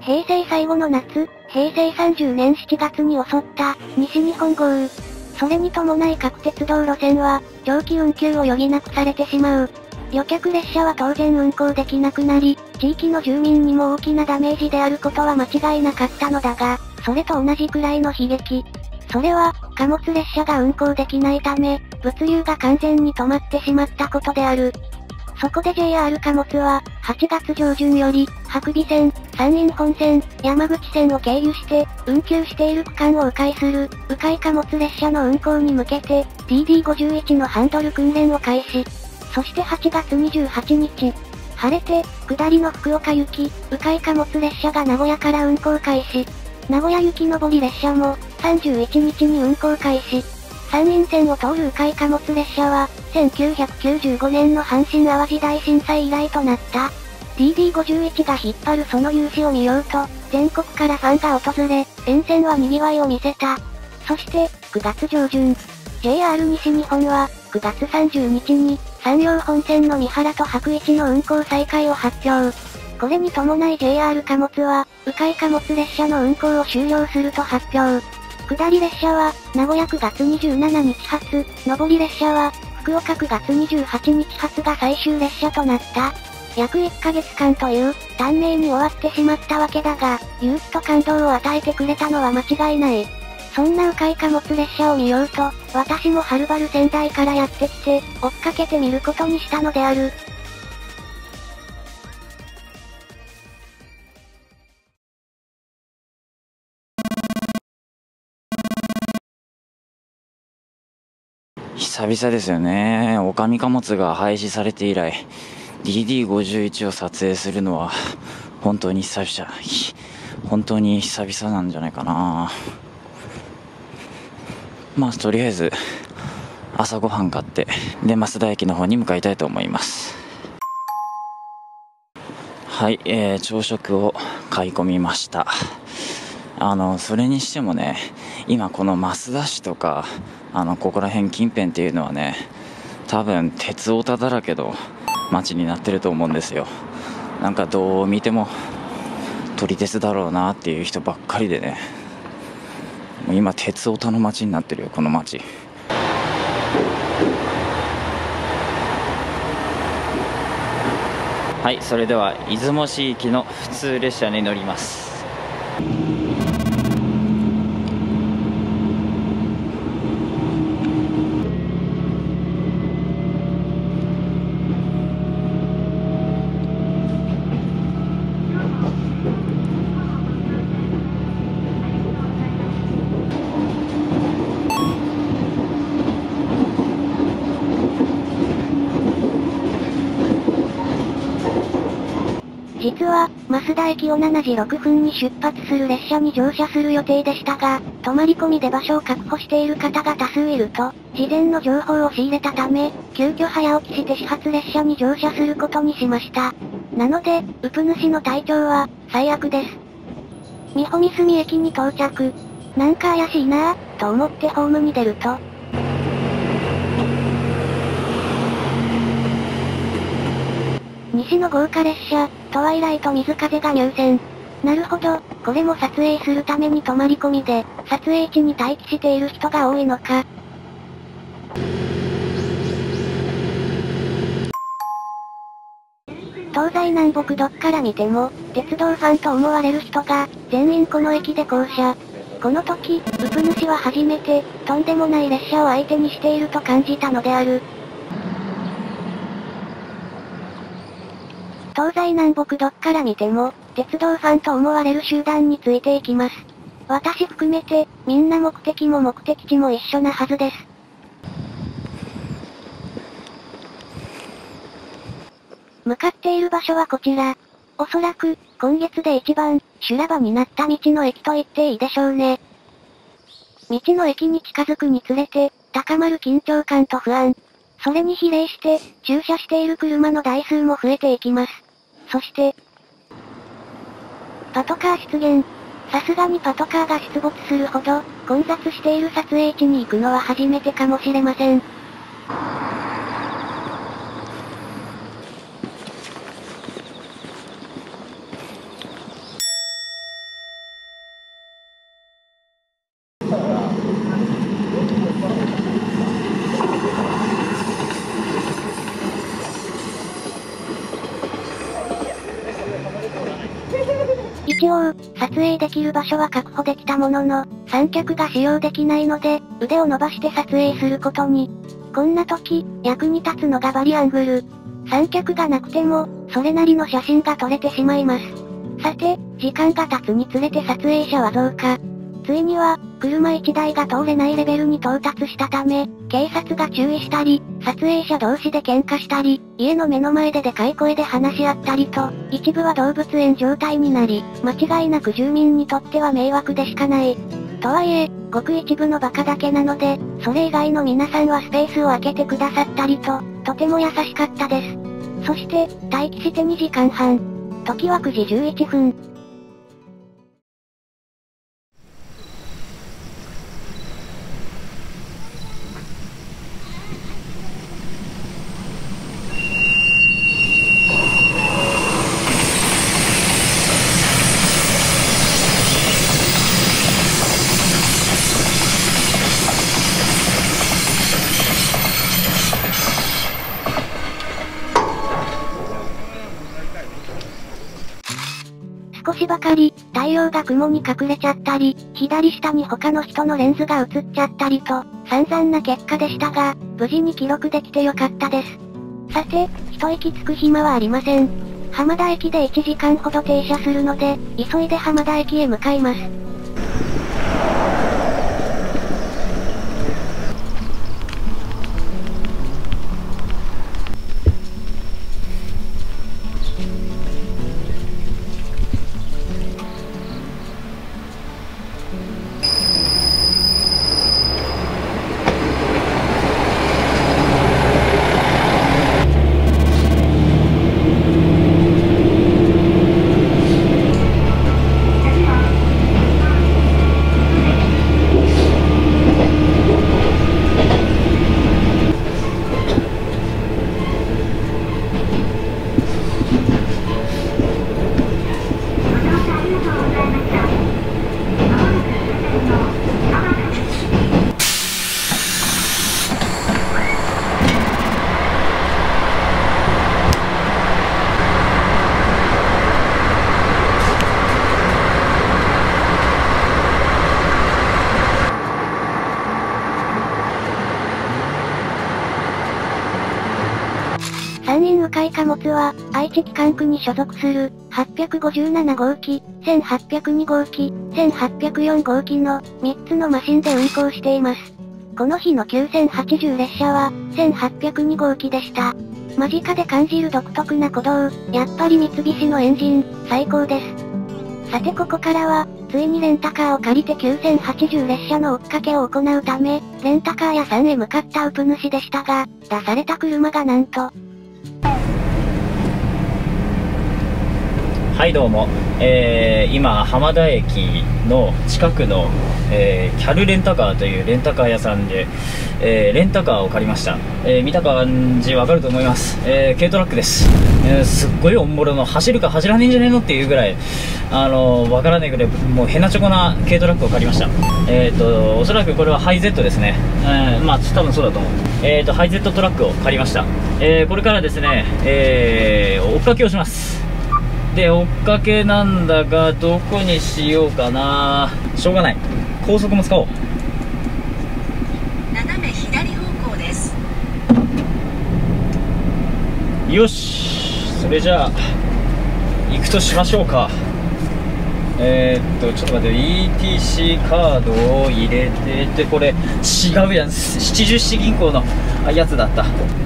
平成最後の夏、平成30年7月に襲った西日本豪雨。それに伴い各鉄道路線は長期運休を余儀なくされてしまう。旅客列車は当然運行できなくなり、地域の住民にも大きなダメージであることは間違いなかったのだが、それと同じくらいの悲劇。それは、貨物列車が運行できないため、物流が完全に止まってしまったことである。そこで JR 貨物は、8月上旬より、白尾線、山陰本線、山口線を経由して、運休している区間を迂回する、迂回貨物列車の運行に向けて、DD51 のハンドル訓練を開始。そして8月28日、晴れて、下りの福岡行き、迂回貨物列車が名古屋から運行開始。名古屋行き上り列車も、31日に運行開始。山陰線を通る迂回貨物列車は、1995年の阪神淡路大震災以来となった。DD51 が引っ張るその勇姿を見ようと、全国からファンが訪れ、沿線は賑わいを見せた。そして、9月上旬、JR 西日本は、9月30日に、山陽本線の三原と白市の運行再開を発表。これに伴い JR 貨物は、迂回貨物列車の運行を終了すると発表。下り列車は、名古屋9月27日発、上り列車は、福岡9月28日発が最終列車となった。約1ヶ月間という、短命に終わってしまったわけだが、勇気と感動を与えてくれたのは間違いない。そんな迂回貨物列車を見ようと、私もはるばる仙台からやってきて、追っかけてみることにしたのである。 久々ですよね。おかみ貨物が廃止されて以来、DD51 を撮影するのは、本当に久々なんじゃないかな。まあ、とりあえず、朝ごはん買って、で、増田駅の方に向かいたいと思います。はい、朝食を買い込みました。それにしてもね、今この増田市とか、ここら辺近辺っていうのはね、多分鉄オタだらけの街になってると思うんですよ。なんかどう見ても撮り鉄だろうなっていう人ばっかりでね、もう今鉄オタの街になってるよ、この街。はい、それでは出雲市行きの普通列車に乗ります。 実は、増田駅を7時6分に出発する列車に乗車する予定でしたが、泊まり込みで場所を確保している方が多数いると、事前の情報を仕入れたため、急遽早起きして始発列車に乗車することにしました。なので、ウプ主の体調は、最悪です。美穂美住駅に到着。なんか怪しいなぁ、と思ってホームに出ると、西の豪華列車、トワイライト水風が入線。なるほど、これも撮影するために泊まり込みで、撮影地に待機している人が多いのか。東西南北どっから見ても、鉄道ファンと思われる人が、全員この駅で降車。この時、ウプ主は初めて、とんでもない列車を相手にしていると感じたのである。東西南北どっから見ても、鉄道ファンと思われる集団についていきます。私含めて、みんな目的も目的地も一緒なはずです。向かっている場所はこちら。おそらく、今月で一番、修羅場になった道の駅と言っていいでしょうね。道の駅に近づくにつれて、高まる緊張感と不安。それに比例して、駐車している車の台数も増えていきます。そして、パトカー出現。さすがにパトカーが出没するほど、混雑している撮影地に行くのは初めてかもしれません。 一応、撮影できる場所は確保できたものの、三脚が使用できないので、腕を伸ばして撮影することに。こんな時、役に立つのがバリアングル。三脚がなくても、それなりの写真が撮れてしまいます。さて、時間が経つにつれて撮影者は増加。ついには、車1台が通れないレベルに到達したため、警察が注意したり、撮影者同士で喧嘩したり、家の目の前ででかい声で話し合ったりと、一部は動物園状態になり、間違いなく住民にとっては迷惑でしかない。とはいえ、ごく一部のバカだけなので、それ以外の皆さんはスペースを空けてくださったりと、とても優しかったです。そして、待機して2時間半。時は9時11分。少しばかり、太陽が雲に隠れちゃったり、左下に他の人のレンズが映っちゃったりと、散々な結果でしたが、無事に記録できてよかったです。さて、一息つく暇はありません。浜田駅で1時間ほど停車するので、急いで浜田駅へ向かいます。3人向かい貨物は、愛知機関区に所属する、857号機、1802号機、1804号機の、3つのマシンで運行しています。この日の9080列車は、1802号機でした。間近で感じる独特な鼓動、やっぱり三菱のエンジン、最高です。さてここからは、ついにレンタカーを借りて9080列車の追っかけを行うため、レンタカー屋さんへ向かったウプ主でしたが、出された車がなんと、 はいどうも、今浜田駅の近くの、キャルレンタカーというレンタカー屋さんで、レンタカーを借りました。見た感じわかると思います。軽トラックです。すっごいオンボロの走るか走らねえんじゃねえのっていうぐらいわからないぐらいもうヘナチョコな軽トラックを借りました。おそらくこれはハイゼットですね。まあ多分そうだと思う。ハイゼットトラックを借りました。これからですね、追っかけをします。で追っかけなんだがどこにしようかな。しょうがない、高速も使おう。 斜め左方向です。 よし、それじゃあ行くとしましょうか。ちょっと待って、 ETC カードを入れてて、これ違うやん、七十四銀行のやつだった。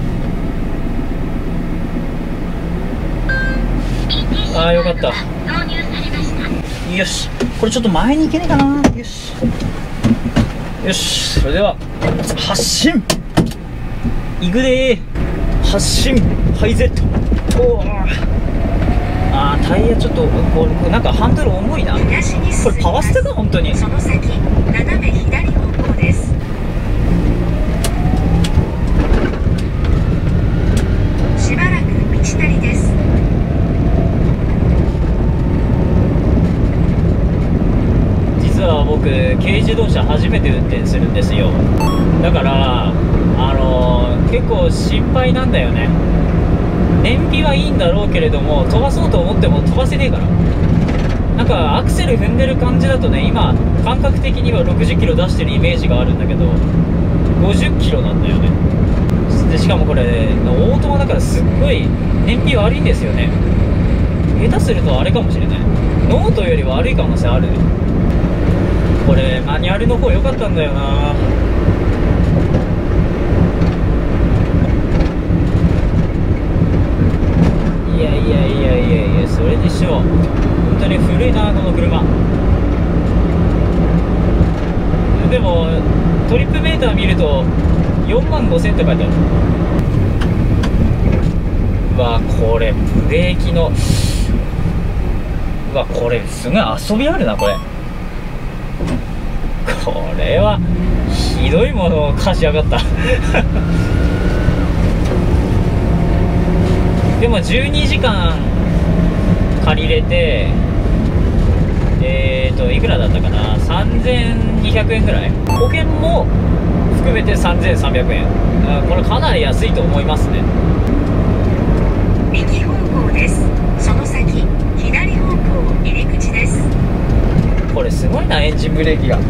ああよかった。よし、これちょっと前に行けねえかな。よしよし、それでは発進行くでー。発進ハイゼット。おー、あータイヤちょっとこれなんかハンドル重いな。これパワステか本当に。 その先斜め左方向です。しばらく道なりです。 実は僕軽自動車初めて運転するんですよ。だから結構心配なんだよね。燃費はいいんだろうけれども飛ばそうと思っても飛ばせねえから。 なんかアクセル踏んでる感じだとね、今感覚的には60キロ出してるイメージがあるんだけど、50キロなんだよね。でしかもこれ、ね、オートマだからすっごい燃費悪いんですよね。下手するとあれかもしれない、ノートより悪い可能性あるね。これマニュアルの方良かったんだよな。いやいやいやいやいや、それにしよう。本当に古いなこの車。でもトリップメーター見ると4万5000って書いてある。うわ、これブレーキの、うわ、これすごい遊びあるな。これはひどいものを貸しやがったでも12時間借りれて、いくらだったかな、3200円ぐらい、保険も含めて3300円。これかなり安いと思いますね。 右方向です。その先、左方向入り口です。 これすごいな、エンジンブレーキが。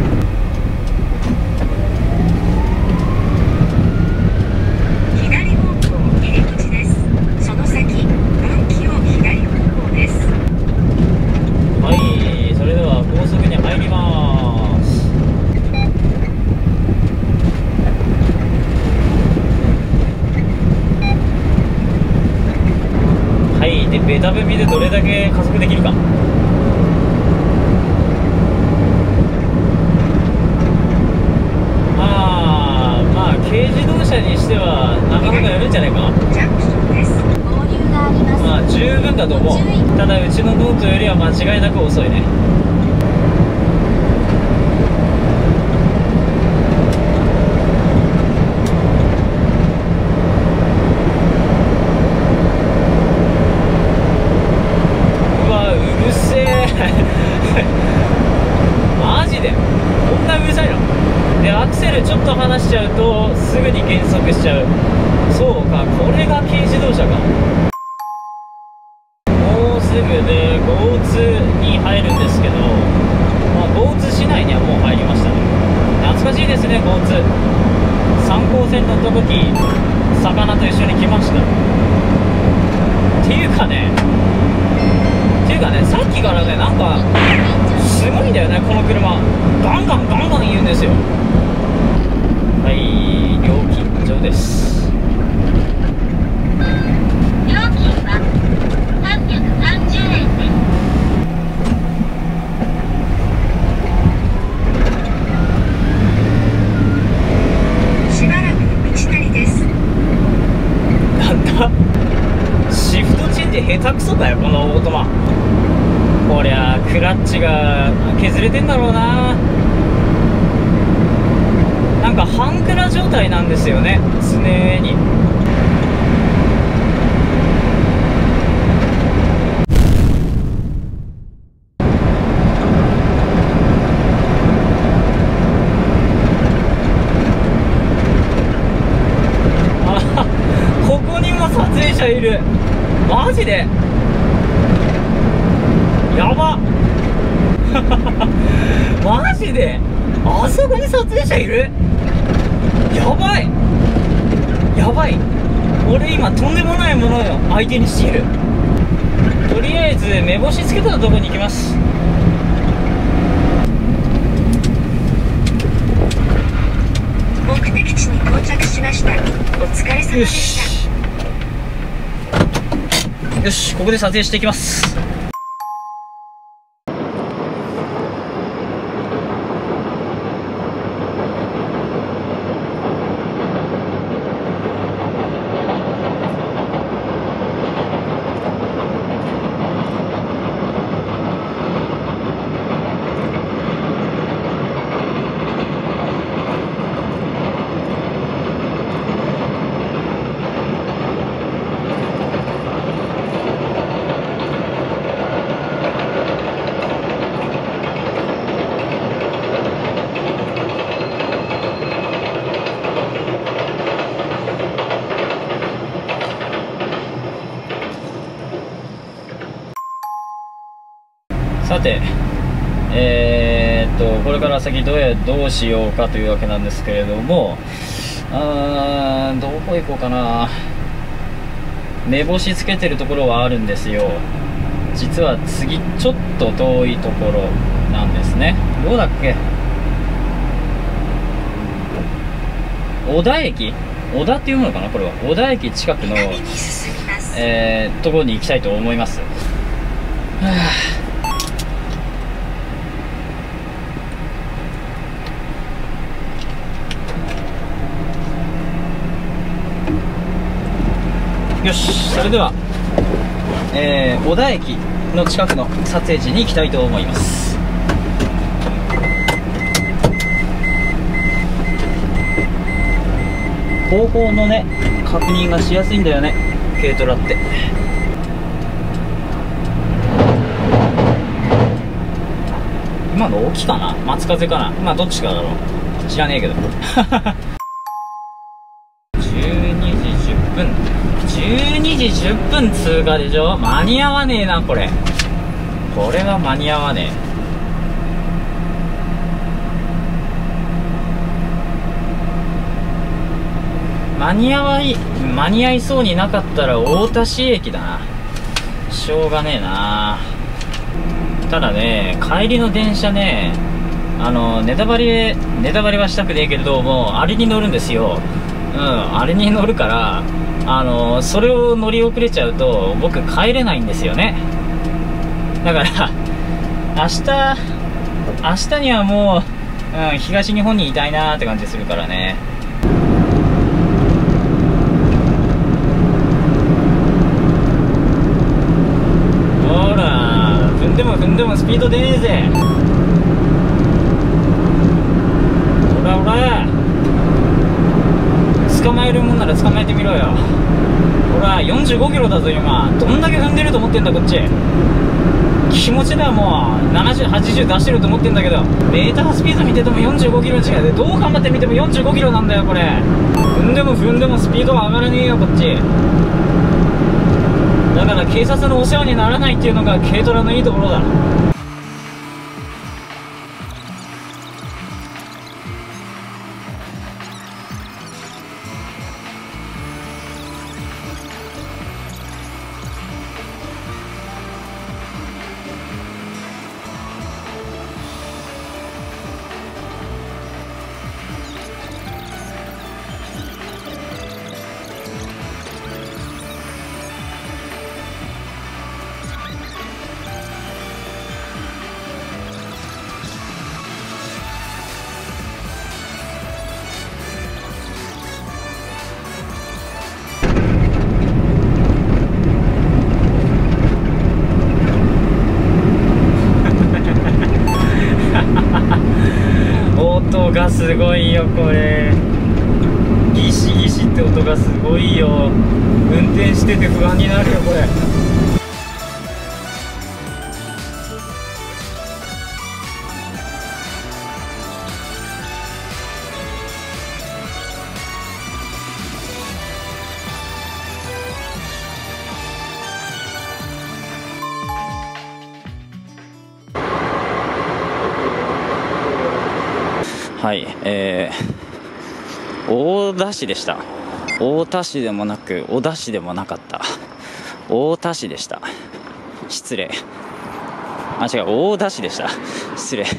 左方向入り口です。その先、分岐を左方向です。 はい、それでは高速に入ります。はい、でベタ踏みでどれだけ加速できるか。まあ軽自動車にしてはなかなかやるんじゃないか。 ジャンクションです。合流があります。 まあ十分だと思う。ただうちのノートよりは間違いなく遅いね。うわ、うるせえマジでこんなうるさいの。でアクセルちょっと離しちゃうとすぐに減速しちゃう。そうか、これが軽自動車か。もうすぐで豪津に入るんですけど、豪津市内にはもう入りましたね。懐かしいですね、豪津。三江線乗った時魚と一緒に来ました。っていうかね、さっきからね、なんかすごいんだよね、この車。ガンガン言うんですよ。はい、料金所です。 料金は330円です。しばらく道なりです。 なんだ、シフトチェンジ下手くそかよこのオートマ。こりゃクラッチが削れてんだろうな。なんか半クラ状態なんですよね、常に。ここにも撮影者いる。マジでやばマジであそこに撮影者いる。やばい俺今とんでもないものを相手にしている。とりあえず目星つけたところに行きます。 目的地に到着しました。お疲れ様でした。 よし、ここで撮影していきます。 さて、これから先どうしようかというわけなんですけれども、どこ行こうかな。目星つけてるところはあるんですよ。実は次ちょっと遠いところなんですね。どうだっけ、小田駅、小田っていうのかな、これは小田駅近くのところに行きたいと思います。よし、それでは、小田駅の近くの撮影地に行きたいと思います。方向のね、確認がしやすいんだよね、軽トラって。今の沖かな、松風かな、まあどっちかだろう、知らねえけど。12時10分通過でしょ。間に合わねえな、これは間に合わねえ。間に合いそうになかったら大田市駅だな。しょうがねえな。ただね、帰りの電車ね、ネタバレはしたくねえけれども、あれに乗るんですよ。あれに乗るから、それを乗り遅れちゃうと僕帰れないんですよね。だから明日にはもう、東日本にいたいなーって感じするからね。ほら、踏んでもスピード出ねえぜ。ほらほら、捕まえるもんなら捕まえてみろよ。ほら、45キロだぞ今。どんだけ踏んでると思ってんだこっち。気持ちではもう70、80出してると思ってんだけど、メータースピード見てても45キロの違いで、どう頑張って見ても45キロなんだよこれ。踏んでもスピードは上がらねえよこっち。だから警察のお世話にならないっていうのが軽トラのいいところだ。音がすごいよこれ。ギシギシって音がすごいよ。運転してて不安になるよこれ。はい、大田市でした。大田市でもなく小田市でもなかった、大田市でした。失礼。あ、違う、大田市でした。失礼。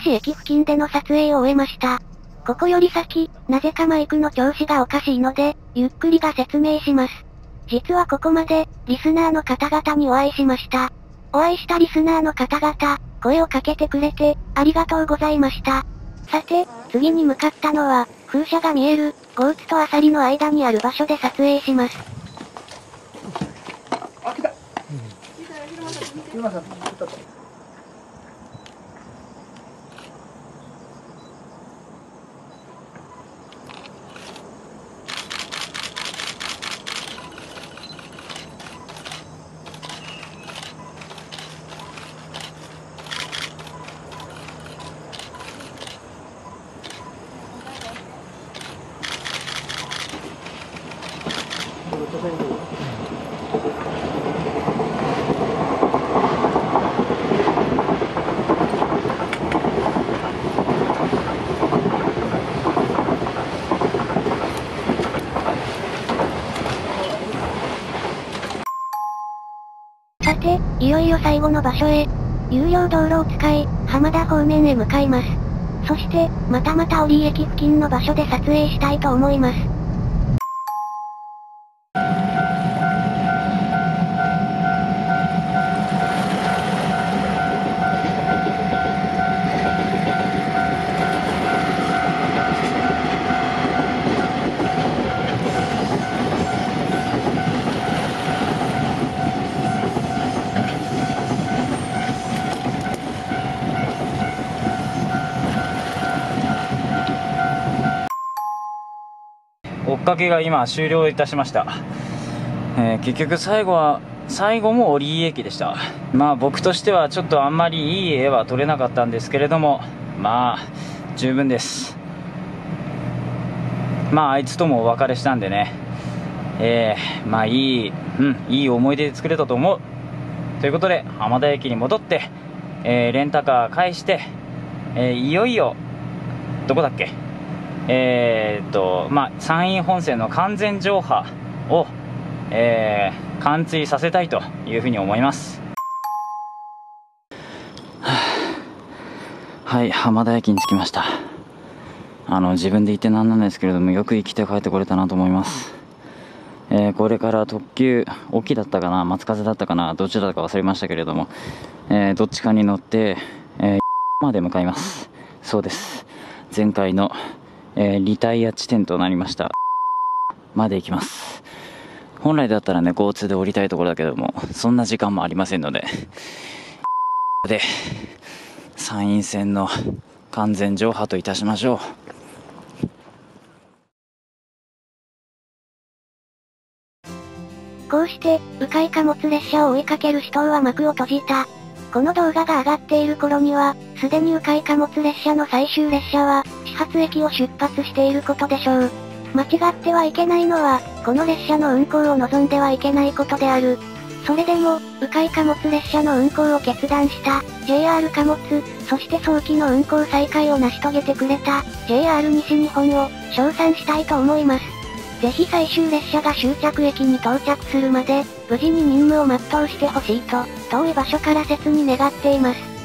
市駅付近での撮影を終えました。ここより先、なぜかマイクの調子がおかしいので、ゆっくりが説明します。実はここまで、リスナーの方々にお会いしました。お会いしたリスナーの方々、声をかけてくれて、ありがとうございました。さて、次に向かったのは、風車が見える、ゴーツとアサリの間にある場所で撮影します。 あ、来た。 さて、いよいよ最後の場所へ。有料道路を使い、浜田方面へ向かいます。そして、また折駅付近の場所で撮影したいと思います。 追っかけが今終了いたしました。結局最後も折駅でした。まあ僕としてはちょっとあんまりいい絵は撮れなかったんですけれども、まあ十分です。まああいつともお別れしたんでね、まあいい思い出作れたと思う。ということで浜田駅に戻って、レンタカー返して、いよいよどこだっけ、まあ山陰本線の完全乗波を、貫通させたいというふうに思います。はい、浜田駅に着きました。自分で言ってなんなんですけれども、よく生きて帰ってこれたなと思います。これから特急、沖だったかな、松風だったかな、どっちだったか忘れましたけれども、どっちかに乗って、まで向かいます。そうです。前回の、リタイア地点となりました。まで行きます。本来だったらね、交通で降りたいところだけども、そんな時間もありませんので、で、山陰線の完全乗波といたしましょう。 こうして、迂回貨物列車を追いかける死闘は幕を閉じた。この動画が上がっている頃には、すでに迂回貨物列車の最終列車は、始発駅を出発していることでしょう。間違ってはいけないのは、この列車の運行を望んではいけないことである。それでも、迂回貨物列車の運行を決断した、JR 貨物、そして早期の運行再開を成し遂げてくれた、JR 西日本を、称賛したいと思います。ぜひ最終列車が終着駅に到着するまで、無事に任務を全うしてほしいと、遠い場所から切に願っています。